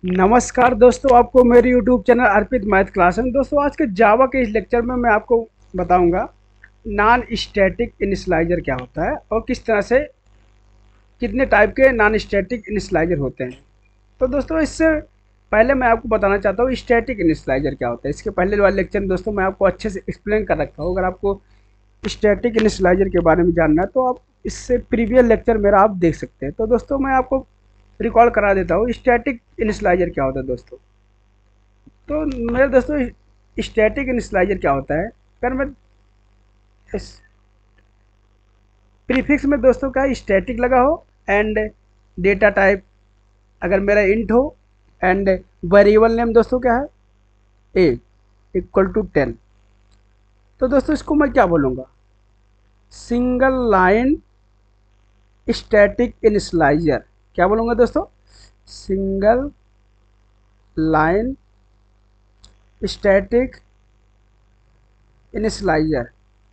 नमस्कार दोस्तों, आपको मेरे YouTube channel Arpit math class में। दोस्तों आज के जावा के इस लेक्चर में मैं आपको बताऊंगा नॉन स्टैटिक इनिशियलाइजर क्या होता है और किस तरह से कितने टाइप के नॉन स्टैटिक इनिशियलाइजर होते हैं। तो दोस्तों इससे पहले मैं आपको बताना चाहता हूँ स्टैटिक इनिशियलाइजर क्या होता है। इसके पहले वाले लेक्चर में दोस्तों मैं आपको अच्छे से एक्सप्लेन कर रखा हूँ। अगर आपको स्टैटिक इनिशियलाइजर के बारे में जानना है तो आप इससे प्रीवियस लेक्चर मेरा आप देख सकते हैं। तो दोस्तों मैं आपको रिकॉल करा देता हूँ स्टैटिक इनिशियलाइजर क्या होता है दोस्तों। तो मेरे दोस्तों स्टैटिक इनिशियलाइजर क्या होता है, अगर मैं इस प्रीफिक्स में दोस्तों क्या स्टैटिक लगा हो एंड डेटा टाइप अगर मेरा इंट हो एंड वेरिएबल नेम दोस्तों क्या है ए इक्वल टू 10। तो दोस्तों इसको मैं क्या बोलूँगा, सिंगल लाइन स्टैटिक इनिशियलाइजर। क्या बोलूँगा दोस्तों, single line static initializer.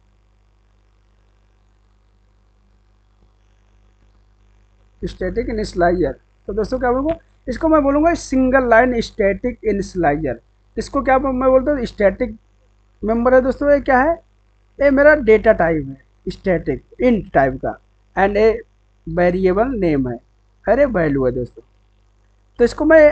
Static initializer तो दोस्तों क्या बोलूँगा, इसको मैं बोलूँगा सिंगल लाइन स्टैटिक इनिशियलाइजर। इसको क्या मैं बोलता हूँ, स्टैटिक मेंबर है दोस्तों। ये क्या है, ये मेरा डेटा टाइप है स्टैटिक इंट टाइप का एंड ए वेरिएबल नेम है, अरे वैल्यू है दोस्तों। तो इसको मैं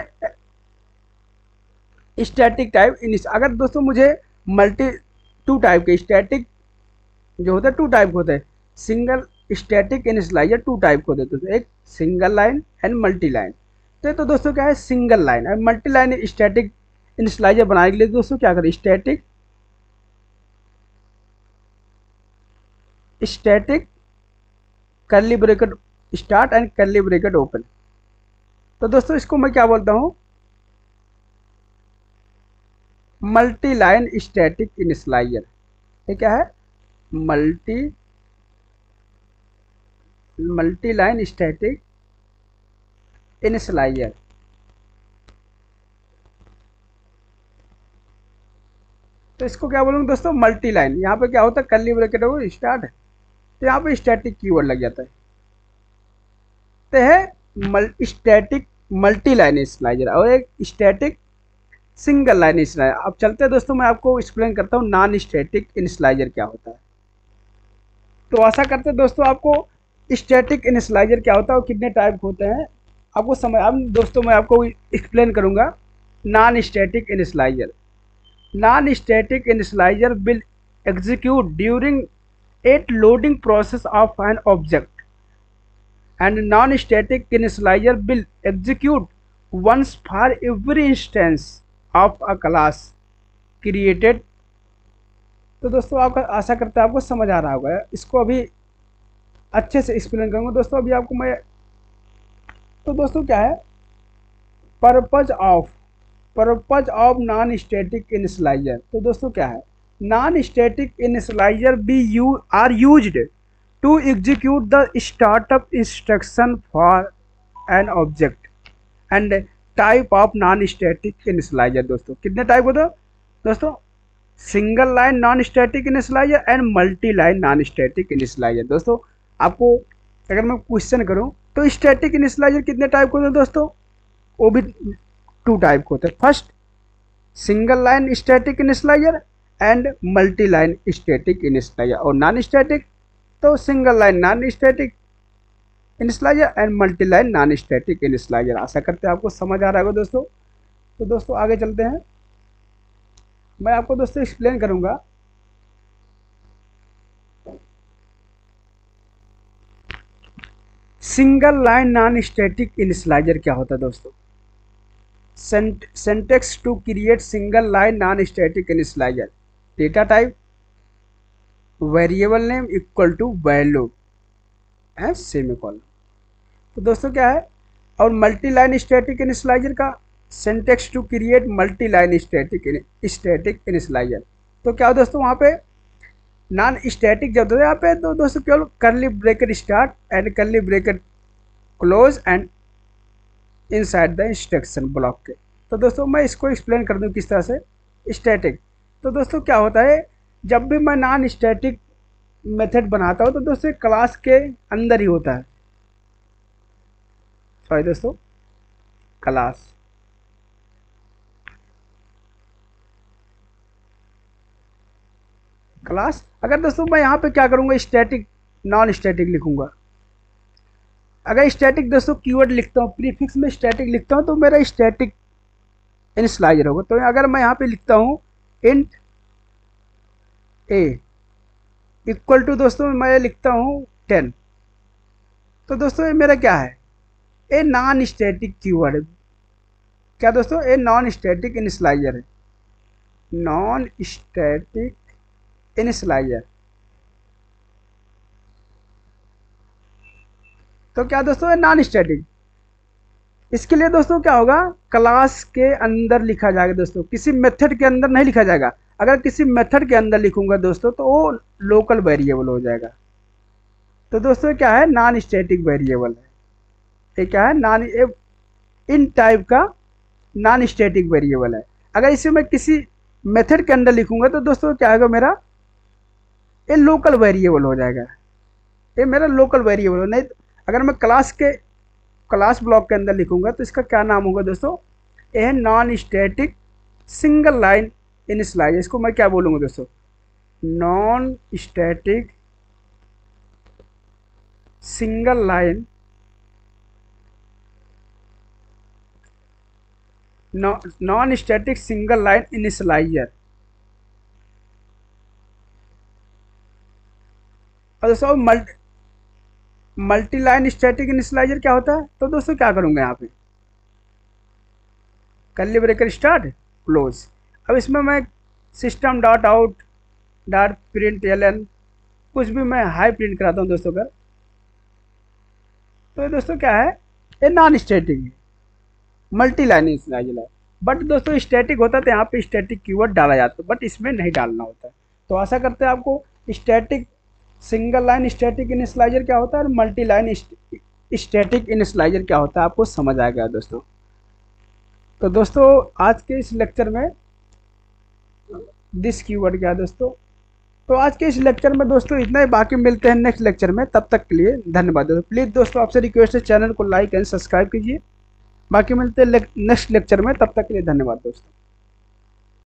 स्टैटिक टाइप अगर दोस्तों मुझे मल्टी टू टाइप के स्टैटिक जो होता है टू टाइप होते हैं, single static initializer two type को देते हैं, एक single line and multi line. तो दोस्तों क्या है, single line and multi line static initializer बनाने के लिए दोस्तों क्या करें, static static curly bracket start and curly bracket open. तो दोस्तों इसको मैं क्या बोलता हूँ, मल्टी लाइन स्टैटिक इनिशियलाइजर। ये क्या है, मल्टी लाइन स्टैटिक इनिशियलाइजर। तो इसको क्या बोलूँगा दोस्तों, मल्टी लाइन। यहाँ पे क्या होता है, कर्ली ब्रैकेट हो स्टार्ट है तो यहाँ पे स्टैटिक कीवर्ड लग जाता है। तो है स्टैटिक मल्टी लाइन इनिशियलाइजर और एक स्टैटिक सिंगल लाइन इनिशियलाइजर। अब चलते हैं दोस्तों, मैं आपको एक्सप्लेन करता हूँ नॉन स्टैटिक इनिशियलाइजर क्या होता है। तो आशा करते हैं दोस्तों आपको स्टैटिक इनिशियलाइजर क्या होता है और कितने टाइप होते हैं आपको समझ। अब दोस्तों मैं आपको एक्सप्लेन करूँगा non static initializer. Non-static initializer will execute during a loading process of an object, and non-static initializer will execute once for every instance of a class created। तो दोस्तों आपका आशा करता है आपको समझ आ रहा होगा। इसको अभी अच्छे से एक्सप्लेन करूँगा दोस्तों अभी आपको मैं। तो दोस्तों क्या है, purpose of non static initializer. तो दोस्तों क्या है, non static initializer are used to execute the startup instruction for an object and type of non static initializer. दोस्तों कितने टाइप होते हैं दोस्तों, single line non static initializer and multi line non static initializer. दोस्तों आपको अगर मैं question करूं तो स्टैटिक इनिशियलाइजर कितने टाइप के होते हैं दोस्तों, वो भी टू टाइप के होते हैं। First single line static initializer and multi line static initializer. और नॉन स्टैटिक तो single line non static initializer and multi line non static initializer. आशा करते हैं आपको समझ आ रहा होगा दोस्तों। तो दोस्तों आगे चलते हैं, मैं आपको दोस्तों एक्सप्लेन करूंगा single line non static initializer क्या होता है दोस्तों। syntax to create single line non-static initializer, data type variable name equal to value है सेमीकोलन। तो दोस्तों क्या है, और मल्टी लाइन स्टैटिक इनिशियलाइजर का syntax to create multi line static initializer. तो क्या हो दोस्तों, वहाँ पे नॉन स्टैटिक जब यहाँ पे तो दोस्तों केवल curly bracket start and curly bracket close and inside the instruction block के। तो दोस्तों मैं इसको एक्सप्लेन कर दूं किस तरह से स्टैटिक। तो दोस्तों क्या होता है, जब भी मैं नॉन स्टैटिक मेथड बनाता हूं तो दोस्तों क्लास के अंदर ही होता है। सॉरी दोस्तों, क्लास क्लास। अगर दोस्तों मैं यहाँ पे क्या करूँगा, स्टैटिक नॉन स्टैटिक लिखूँगा। अगर स्टैटिक दोस्तों कीवर्ड लिखता हूँ, प्रीफिक्स में स्टैटिक लिखता हूँ तो मेरा स्टैटिक इनिशियलाइजर होगा। तो अगर मैं यहाँ पे लिखता हूँ इंट ए इक्वल टू दोस्तों मैं लिखता हूँ 10, तो दोस्तों ये मेरा क्या है, ए नॉन स्टैटिक कीवर्ड है। क्या दोस्तों, ए नॉन स्टैटिक इनिशियलाइजर है, नॉन स्टैटिक इनिशियलाइजर। तो क्या दोस्तों, ये नॉन स्टैटिक। इसके लिए दोस्तों क्या होगा, क्लास के अंदर लिखा जाएगा दोस्तों, किसी मेथड के अंदर नहीं लिखा जाएगा। अगर किसी मेथड के अंदर लिखूंगा दोस्तों तो वो लोकल वेरिएबल हो जाएगा। तो दोस्तों क्या है, नॉन स्टैटिक वेरिएबल है। ये क्या है, नॉन इन टाइप का नॉन स्टैटिक वेरिएबल है। अगर इसे मैं किसी मेथड के अंदर लिखूंगा तो दोस्तों क्या होगा, मेरा ये लोकल वेरिएबल हो जाएगा, ये मेरा लोकल वेरिएबल हो। नहीं अगर मैं क्लास ब्लॉक के अंदर लिखूंगा तो इसका क्या नाम होगा दोस्तों, ये है non static single line initializer. इसको मैं क्या बोलूंगा दोस्तों, non static single line non static single line initializer. और दोस्तों मल्टी लाइन स्टैटिक इनिशियलाइजर क्या होता है, तो दोस्तों क्या करूंगा, यहाँ पे कर्ली ब्रेकर स्टार्ट क्लोज। अब इसमें मैं system dot out dot print L कुछ भी मैं हाई प्रिंट कराता हूँ दोस्तों का। तो दोस्तों क्या है, ये non static multi line initializer है। बट दोस्तों स्टैटिक होता है तो यहाँ पे स्टैटिक कीवर्ड डाला जाता है, बट इसमें नहीं डालना होता है। तो आशा करते हैं आपको static single line static initializer क्या होता है और मल्टी लाइन स्टैटिक इनिशियलाइजर क्या होता है आपको समझ आ गया दोस्तों। तो दोस्तों आज के इस लेक्चर में दिस कीवर्ड क्या है दोस्तों। तो आज के इस लेक्चर में दोस्तों इतना ही, बाकी मिलते हैं नेक्स्ट लेक्चर में। तब तक के लिए धन्यवाद दोस्तों। प्लीज़ दोस्तों आपसे रिक्वेस्ट है, चैनल को लाइक एंड सब्सक्राइब कीजिए। बाकी मिलते हैं नेक्स्ट लेक्चर में, तब तक के लिए धन्यवाद दोस्तों।